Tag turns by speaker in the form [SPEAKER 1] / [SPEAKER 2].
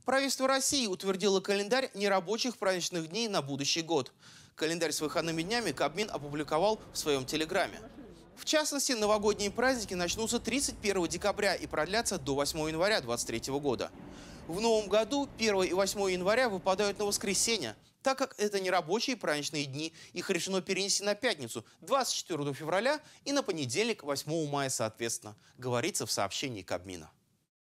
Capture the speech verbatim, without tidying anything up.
[SPEAKER 1] Правительство России утвердило календарь нерабочих праздничных дней на будущий год. Календарь с выходными днями Кабмин опубликовал в своем телеграме. В частности, новогодние праздники начнутся тридцать первого декабря и продлятся до восьмого января две тысячи двадцать третьего года. В новом году первое и восьмое января выпадают на воскресенье. Так как это нерабочие праздничные дни, их решено перенести на пятницу двадцать четвёртого февраля и на понедельник восьмого мая соответственно, говорится в сообщении Кабмина.